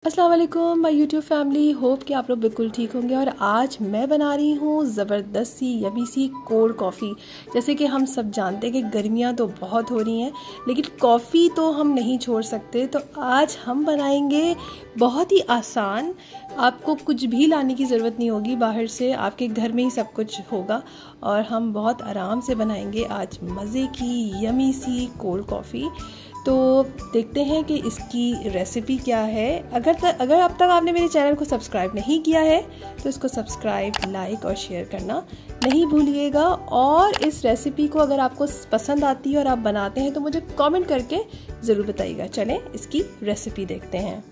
अस्सलाम वालेकुम my YouTube family. Hope कि आप लोग बिल्कुल ठीक होंगे। और आज मैं बना रही हूँ ज़बरदस्त सी यमी सी कोल्ड कॉफ़ी। जैसे कि हम सब जानते हैं कि गर्मियाँ तो बहुत हो रही हैं, लेकिन कॉफ़ी तो हम नहीं छोड़ सकते। तो आज हम बनाएंगे बहुत ही आसान, आपको कुछ भी लाने की ज़रूरत नहीं होगी बाहर से, आपके घर में ही सब कुछ होगा और हम बहुत आराम से बनाएंगे आज मज़े की यमी सी कोल्ड कॉफ़ी। तो देखते हैं कि इसकी रेसिपी क्या है। अगर अब तक आपने मेरे चैनल को सब्सक्राइब नहीं किया है तो इसको सब्सक्राइब, लाइक और शेयर करना नहीं भूलिएगा। और इस रेसिपी को अगर आपको पसंद आती है और आप बनाते हैं तो मुझे कमेंट करके ज़रूर बताइएगा। चलें इसकी रेसिपी देखते हैं।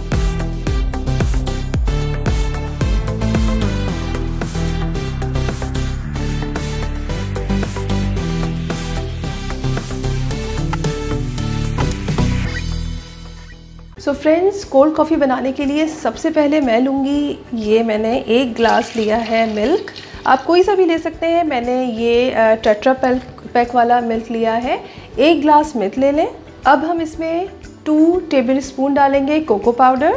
सो फ्रेंड्स, कोल्ड कॉफ़ी बनाने के लिए सबसे पहले मैं लूँगी, ये मैंने 1 ग्लास लिया है मिल्क। आप कोई सा भी ले सकते हैं। मैंने ये टेट्रा पैक वाला मिल्क लिया है। 1 ग्लास मिल्क ले लें। अब हम इसमें 2 टेबल स्पून डालेंगे कोको पाउडर,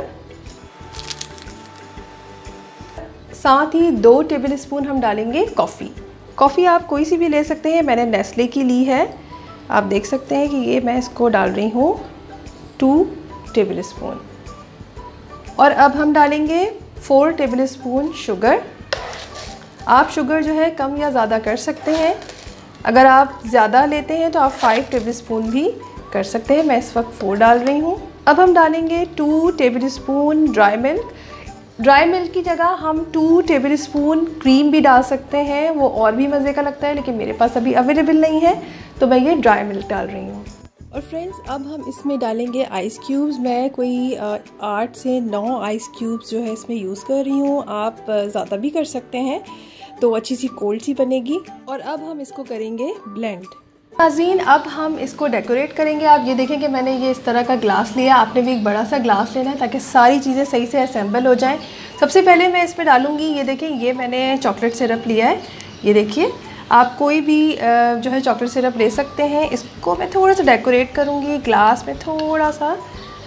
साथ ही 2 टेबल स्पून हम डालेंगे कॉफ़ी। कॉफ़ी आप कोई सी भी ले सकते हैं। मैंने नेस्ले की ली है। आप देख सकते हैं कि ये मैं इसको डाल रही हूँ 2 टेबल स्पून। और अब हम डालेंगे 4 टेबल स्पून शुगर। आप शुगर जो है कम या ज़्यादा कर सकते हैं। अगर आप ज़्यादा लेते हैं तो आप 5 टेबल स्पून भी कर सकते हैं। मैं इस वक्त 4 डाल रही हूँ। अब हम डालेंगे 2 tablespoon dry milk. Dry milk की जगह हम 2 टेबल स्पून क्रीम भी डाल सकते हैं, वो और भी मज़े का लगता है, लेकिन मेरे पास अभी अवेलेबल नहीं है तो मैं ये ड्राई मिल्क डाल रही हूँ। और फ्रेंड्स, अब हम इसमें डालेंगे आइस क्यूब्स। मैं कोई 8 से 9 आइस क्यूब्स जो है इसमें यूज़ कर रही हूँ। आप ज़्यादा भी कर सकते हैं तो अच्छी सी कोल्ड सी बनेगी। और अब हम इसको करेंगे ब्लेंड। नाज़रीन, अब हम इसको डेकोरेट करेंगे। आप ये देखें कि मैंने ये इस तरह का ग्लास लिया। आपने भी एक बड़ा सा ग्लास लेना है ताकि सारी चीज़ें सही से असेंबल हो जाएं। सबसे पहले मैं इसमें डालूँगी, ये देखें, ये मैंने चॉकलेट सिरप लिया है। ये देखिए, आप कोई भी जो है चॉकलेट सिरप ले सकते हैं। इसको मैं थोड़ा सा डेकोरेट करूँगी ग्लास में, थोड़ा सा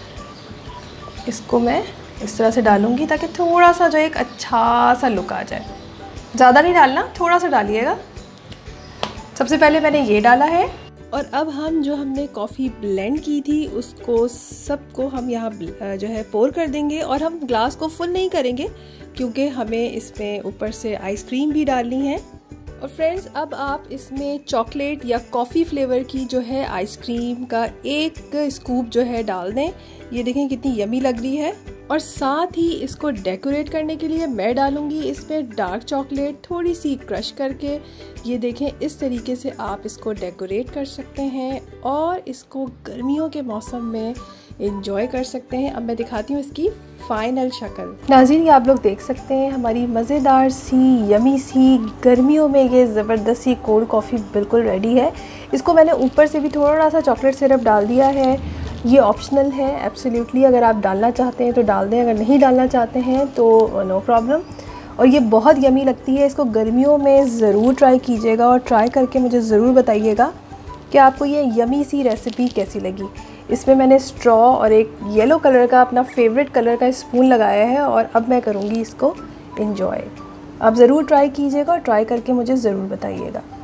इसको मैं इस तरह से डालूँगी ताकि थोड़ा सा जो एक अच्छा सा लुक आ जाए। ज़्यादा नहीं डालना, थोड़ा सा डालिएगा। सबसे पहले मैंने ये डाला है। और अब हम जो हमने कॉफ़ी ब्लेंड की थी उसको सबको हम यहाँ जो है पोर कर देंगे। और हम ग्लास को फुल नहीं करेंगे क्योंकि हमें इसमें ऊपर से आइसक्रीम भी डालनी है। और फ्रेंड्स, अब आप इसमें चॉकलेट या कॉफ़ी फ्लेवर की जो है आइसक्रीम का 1 स्कूप जो है डाल दें। ये देखें कितनी यमी लग रही है। और साथ ही इसको डेकोरेट करने के लिए मैं डालूंगी इसमें डार्क चॉकलेट थोड़ी सी क्रश करके। ये देखें, इस तरीके से आप इसको डेकोरेट कर सकते हैं और इसको गर्मियों के मौसम में एंजॉय कर सकते हैं। अब मैं दिखाती हूँ इसकी फाइनल शक्ल। नाज़रीन, ये आप लोग देख सकते हैं हमारी मज़ेदार सी यमी सी गर्मियों में ये ज़बरदस्त सी कोल्ड कॉफ़ी बिल्कुल रेडी है। इसको मैंने ऊपर से भी थोड़ा सा चॉकलेट सिरप डाल दिया है। ये ऑप्शनल है एब्सोल्युटली, अगर आप डालना चाहते हैं तो डाल दें, अगर नहीं डालना चाहते हैं तो नो प्रॉब्लम। और ये बहुत यमी लगती है। इसको गर्मियों में ज़रूर ट्राई कीजिएगा और ट्राई करके मुझे ज़रूर बताइएगा कि आपको ये यमी सी रेसिपी कैसी लगी। इसमें मैंने स्ट्रॉ और एक येलो कलर का अपना फेवरेट कलर का स्पून लगाया है और अब मैं करूँगी इसको एंजॉय। आप ज़रूर ट्राई कीजिएगा और ट्राई करके मुझे ज़रूर बताइएगा।